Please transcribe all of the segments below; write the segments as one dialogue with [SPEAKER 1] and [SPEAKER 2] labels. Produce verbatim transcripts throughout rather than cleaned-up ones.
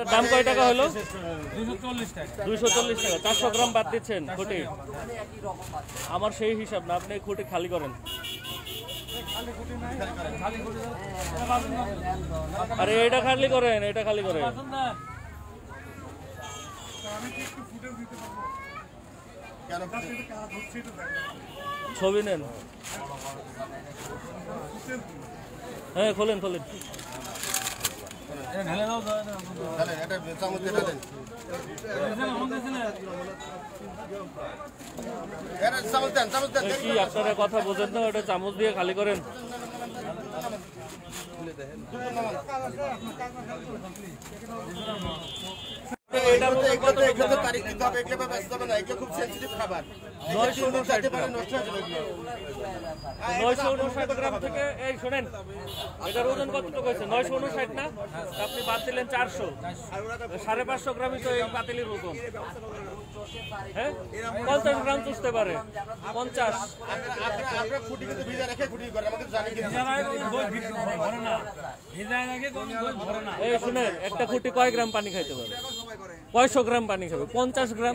[SPEAKER 1] দাম কয় টাকা হলো? দুইশো চল্লিশ টাকা। চারশো গ্রাম বাদ দিচ্ছেন খুঁটি? আমার সেই হিসাব না, আপনি খুঁটি খালি করেন। আরে এটা খালি করেন, এটা খালি করেন। ছবি নেন। হ্যাঁ খোলেন খোলেন। কি আপনারা কথা বোঝেন না? ওটা চামচ দিয়ে খালি করেন। নয়শো উনষাট গ্রাম থেকে এই শোনেন, এটার ওজন কতটুকু হয়েছে? নয়শো উনষাট না, আপনি বাদ দিলেন চারশো, সাড়ে পাঁচশো গ্রামই তো এই পাতিলের ওজন। হ্যাঁ পঞ্চাশ গ্রাম চুষতে পারে। পঞ্চাশ এই শুনেন, একটা খুঁটি কয় গ্রাম পানি খাইতে পারে? কয়শো গ্রাম পানি খাবে? পঞ্চাশ গ্রাম।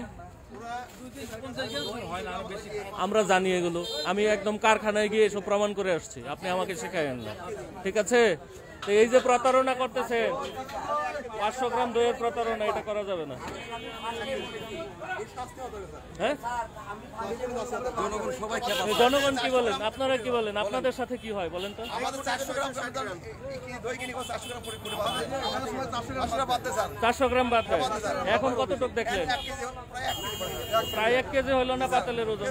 [SPEAKER 1] আমরা জানি এগুলো, আমি একদম কারখানায় গিয়ে এসব প্রমাণ করে আসছি, আপনি আমাকে শেখায়েন না, ঠিক আছে? তো এই যে প্রতারণা করতেছে, পাঁচশো গ্রাম দইয়ের প্রতারণা, এটা করা যাবে না। হ্যাঁ জনগণ কি বলেন? আপনারা কি বলেন? আপনাদের সাথে কি হয় বলেন তো? চারশো গ্রাম বাদ দেয়। এখন কতটুক দেখলেন? প্রায় এক কেজি হলো না পাতালের ওজন?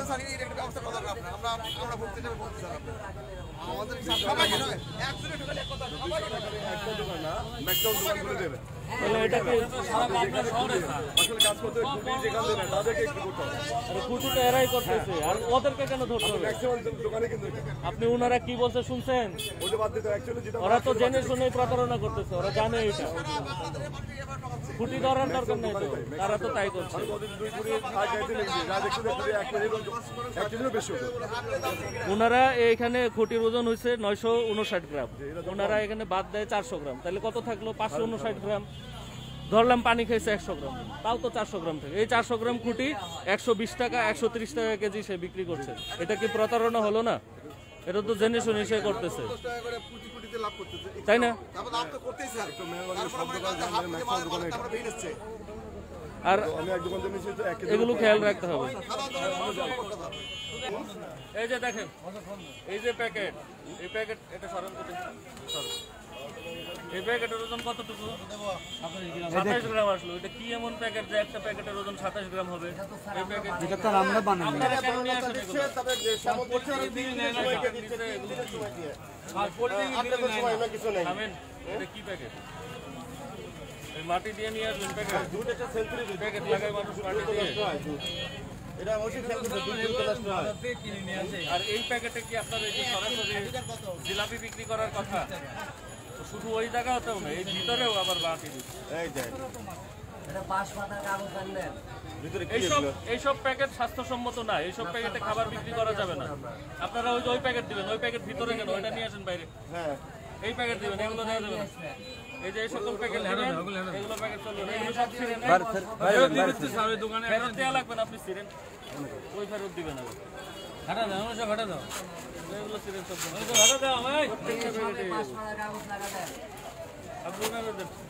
[SPEAKER 1] খুঁটিটা এরাই করতেছে, আর ওদেরকে কেন ধরতে হবে? আপনি ওনারা কি বলছে শুনছেন? ওরা তো জেনে শুনে প্রতারণা করতেছে, ওরা জানে এটা। খুঁটি ধরার দরকার নেই তো, তারা তো তাই করছে। ওনারা এখানে খুঁটির ওজন হয়েছে নয়শো উনষাট গ্রাম, ওনারা এখানে বাদ দেয় চারশো গ্রাম, তাহলে কত থাকলো? পাঁচশো উনষাট গ্রাম। ধরলাম পানি খাইছে একশো গ্রাম, তাও তো চারশো গ্রাম থেকে। এই চারশো গ্রাম খুঁটি একশো বিশ টাকা একশো ত্রিশ টাকা কেজি সে বিক্রি করছে। এটা কি প্রতারণা হলো না? এটা তো জেনে শুনে সে করতেছে, তাই না? আর এগুলো খেয়াল রাখতে হবে। এই যে দেখেন, এই যে প্যাকেট, এই প্যাকেট এটা সরান করতে, এই প্যাকেটের ওজন কতটুকু? সাতাশ গ্রাম আসলো। এটা কি এমন প্যাকেট যে একটা প্যাকেটের ওজন সাতাশ গ্রাম হবে? এই প্যাকেট এটা তো আমরা বানাই। আপনারা কেন নিয়ে আসেন এগুলো? তবে যে সমপরিচয় দিন নেয় না, এগুলো কি? আর পরিচয় দিন না কিছু নাই। আমেন, এটা কি প্যাকেট? এই মাটি দিয়ে নিয়ে আসবেন প্যাকেট। দুধ একটা সেন্ট্রি প্যাকেট লাগায় মানুষ মাটি দিয়ে। এটা অবশ্যই সেন্ট্রি দুধ দুধ নষ্ট হয়। আর এই প্যাকেটে কি আপনার এই যে সরাসরি জিলাপি বিক্রি করার কথা? শুধু ওই জায়গাতেও না, এই ভিতরেও আবার বাটি দিচ্ছে। এই যে এটা পাঁচ পাতার কাগজ আনলেন ভিতরে কি? এইসব এইসব প্যাকেট স্বাস্থ্যসম্মত না, এইসব প্যাকেটে খাবার বিক্রি করা যাবে না। আপনারা ওই যে ওই প্যাকেট দিবেন, ওই প্যাকেট ভিতরে কেন? ওইটা নিয়ে আসেন বাইরে। হ্যাঁ এই প্যাকেট দিবেন, এগুলো দেওয়া যাবে না। এই যে এই সকল প্যাকেট দিবেন, এগুলো প্যাকেট চলবে না, এগুলো সব ছিঁড়ে নেন। ফেরত দিতে হবে দোকানে, ফেরত দেওয়া লাগবে না, আপনি ছিঁড়েন, ওই ফেরত দিবেন। আগে হাঁটা দাও, আমরা সব হাঁটা দাও, এগুলো ছিঁড়েন সব হাঁটা দাও। ভাই পাঁচ পাতার কাগজ লাগা দেন, আপনি না দেন।